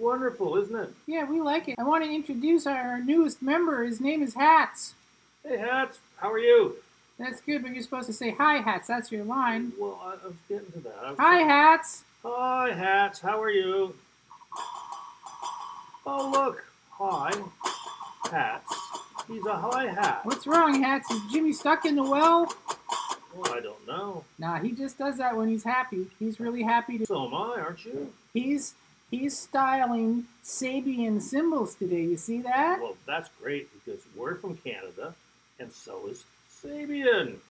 wonderful, isn't it? Yeah, we like it. I want to introduce our newest member. His name is Hats. Hey, Hats, how are you? That's good, but you're supposed to say, hi, Hats. That's your line. Well, I was getting to that. Hi, Hats. Hi, Hats, how are you? Oh, look. Hi, Hats. He's a high hat. What's wrong, Hats? Is Jimmy stuck in the well? Well, I don't know. Nah, he just does that when he's happy. He's really happy. So am I, aren't you? He's styling Sabian symbols today. You see that? Well, that's great because we're from Canada, and so is Sabian.